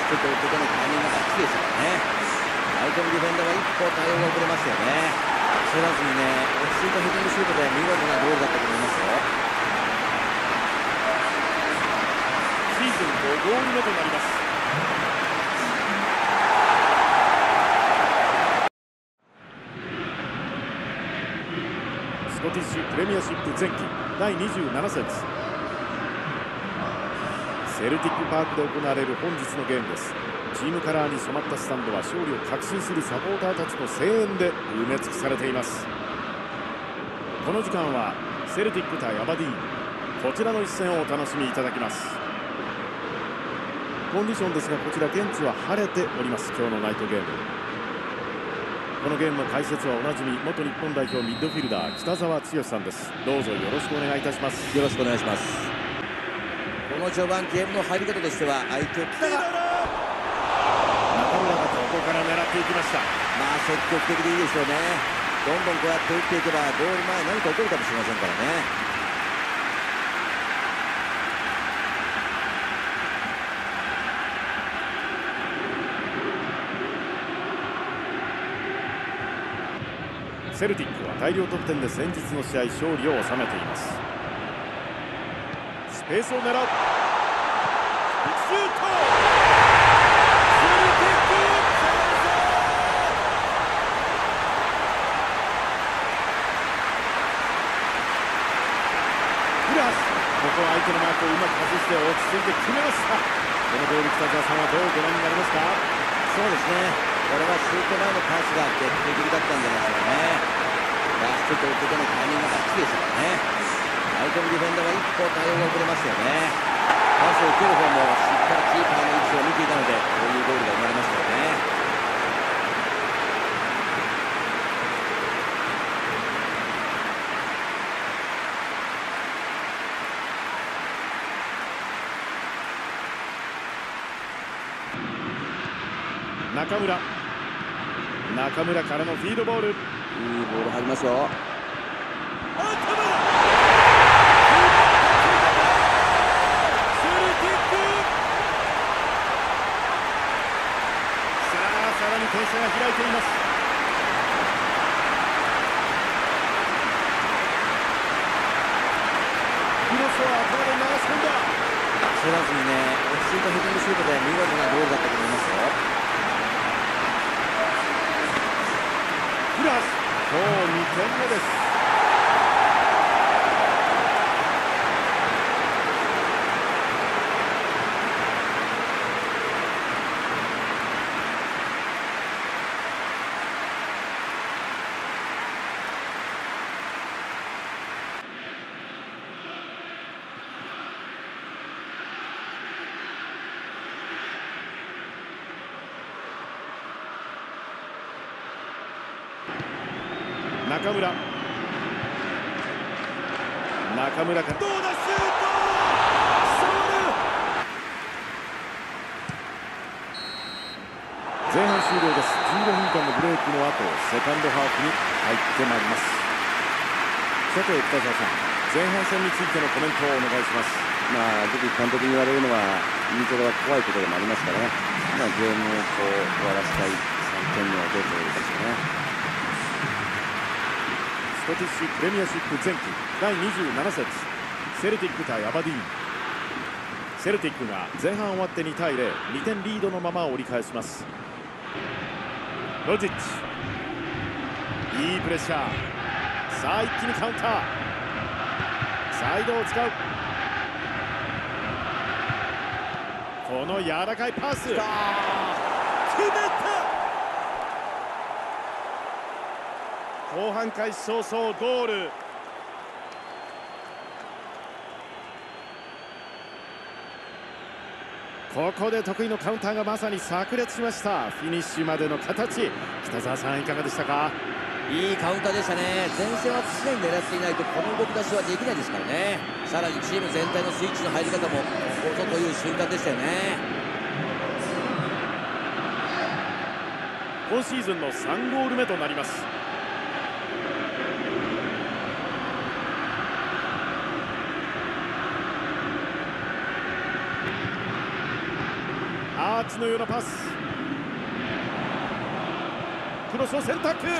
ちょっと受け手のタイミングがバッチリでしたからね。相手のディフェンダーは一歩対応が遅れましたよね。焦らずにね、落ち着いたヘディングシュートで見事なゴールだったと思いますよ。 シーズン5ゴール目となります。スコティッシュプレミアシップ前期第27節、セルティックパークで行われる本日のゲームです。チームカラーに染まったスタンドは勝利を確信するサポーターたちの声援で埋め尽くされています。この時間はセルティック対アバディーン、こちらの一戦をお楽しみいただきます。コンディションですが、こちら現地は晴れております。今日のナイトゲーム、このゲームの解説はおなじみ元日本代表ミッドフィルダー北澤剛さんです。どうぞよろしくお願いいたします。 よろしくお願いします。この序盤ゲームの入り方としては相手を北が中村がここから狙っていきました。 積極的でいいですよね。どんどんこうやって打っていけばゴール前何か起こるかもしれませんからね。 セルティックは大量得点で先日の試合勝利を収めています。スペースを狙うシュート、セルティックプラス、ここは相手のマークをうまく外して落ち着いて決めました。このゴール、北澤さんはどうご覧になりますか？ そうですね、これはシュート前のパスが決定的だったんじゃないですかね。ラストと受け手のタイミングがバッチリでしたからね。相手のディフェンダーは一歩対応が遅れましたよね。パスを受ける方もしっかりキーパーの位置を見ていたので、こういうゴールが生まれましたよね。 中村からのフィードボール、いいボール入りますよ。 さらに点差が開いています。クロスは頭で流し込んだ。 焦らずにね、落ち着いたヘディングシュートで見事なゴールだったと思いますよ。 プラス今日2点目です。中村か、どうだ、シュート、触る。前半終了です。15分間のブレークの後、セカンドハーフに入ってまいります。さて北澤さん、前半戦についてのコメントをお願いします。 よく監督に言われるのはインテルは怖いことでもありますからね。ゲームを終わらせたい3点目をどう取るかですよね。 スコティッシュプレミアシップ前期第27節、セルティック対アバディーン。セルティックが前半終わって2対0、2点リードのまま折り返します。ロジッチ、いいプレッシャー。さあ一気にカウンター、サイドを使う。この柔らかいパス、決めた。後半開始早々ゴール。ここで得意のカウンターがまさに炸裂しました。フィニッシュまでの形、北澤さんいかがでしたか？ いいカウンターでしたね。前線は常に狙っていないとこの動き出しはできないですからね。さらにチーム全体のスイッチの入り方もここぞという瞬間でしたよね。 今シーズンの3ゴール目となります。 アーチのようなパス。クロスを選択。セルティック、追加点が決まりました。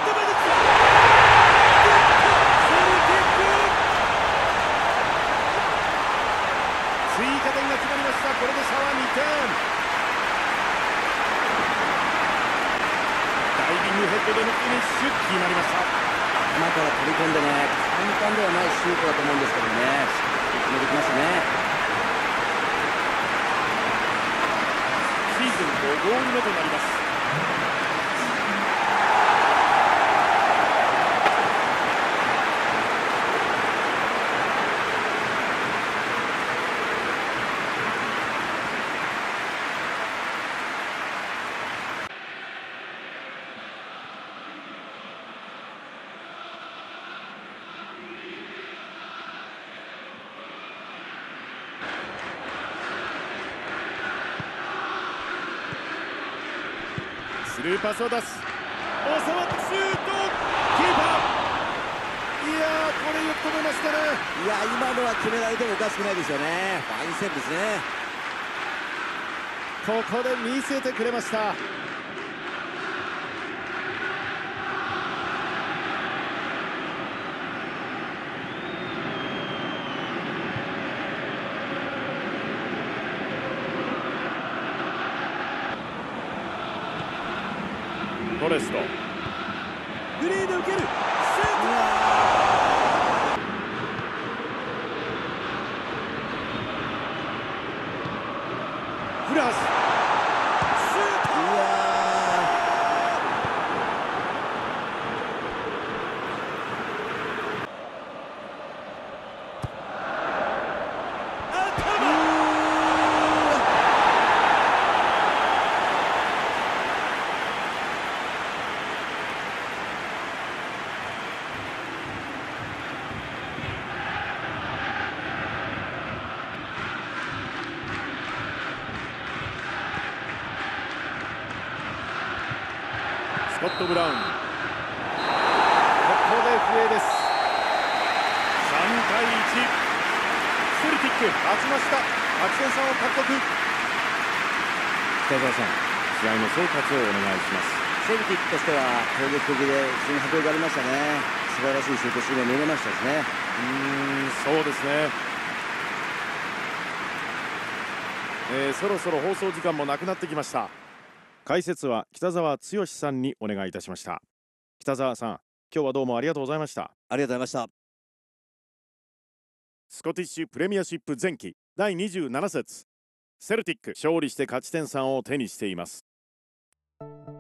これで差は2点。ダイビングヘッドでのフィニッシュ決まりました。 頭から飛び込んでね、簡単ではないシュートだと思うんですけどね、しっかり決めてきましたね。 シーズン5ゴール目となります。スルーパスを出す。収まってシュート。キーパー、いやー、これよく止めましたね。 いや、今のは決められてもおかしくないですよね。ファインセーブですね。 ここで見せてくれました。フォレスト、 フリーで受ける。シュート。 フランス、 シュート。うわスコット・ブラウン、ここで笛です。3対1、セルティック勝ちました。勝ち点3を獲得。北澤さん、試合の総括をお願いします。 セルティックとしては攻撃的で非常に迫力がありましたね。素晴らしいシュートシーンが見れましたしね。 そうですね。そろそろ放送時間もなくなってきました。解説は北澤剛さんにお願いいたしました。北澤さん、今日はどうもありがとうございました。 ありがとうございました。 スコティッシュプレミアシップ前期第27節、セルティック勝利して勝ち点3を手にしています。